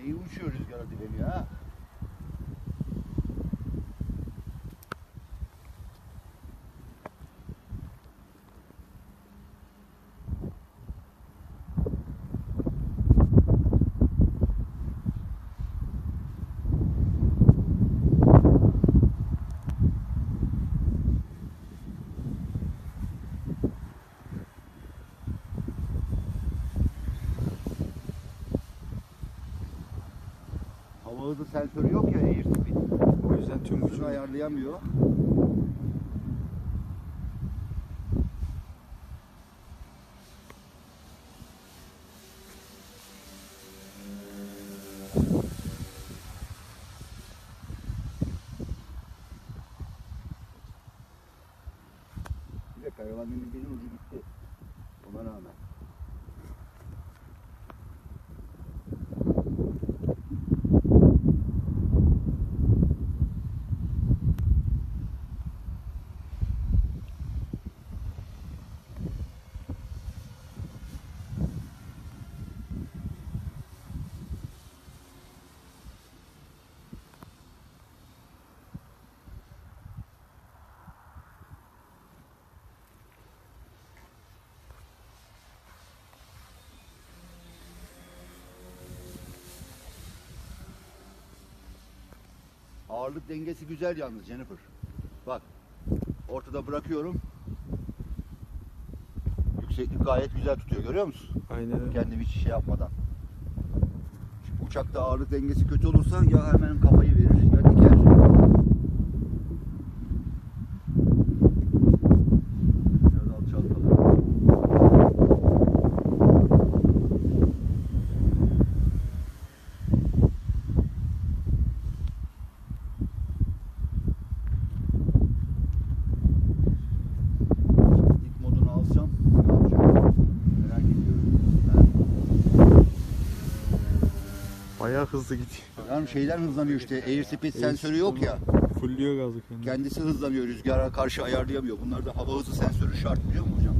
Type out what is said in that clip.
İyi uçuyor rüzgara direniyor ha. Hava hızı sensörü yok ya Airspeed. O yüzden tüm Hızını gücünü ayarlayamıyor. Bir de karavanın bir ucu gitti. Ona rağmen. Ağırlık dengesi güzel yalnız Jennifer. Bak. Ortada bırakıyorum. Yükseklik gayet güzel tutuyor. Görüyor musun? aynen öyle. Kendim hiç şey yapmadan. Şimdi uçakta ağırlık dengesi kötü olursa ya hemen kafayı verir ya diker. Biraz alçaltalım. İlk modunu alsam ne yapacağım? Merak ediyorum. Bayağı hızlı gidiyor. Yani şeyden hızlanıyor işte. Airspeed sensörü yok ya. Fulluyor gazı kendini. Kendisi hızlanıyor. Rüzgara karşı ayarlayamıyor. Bunlarda hava hızı sensörü şart biliyor musun hocam?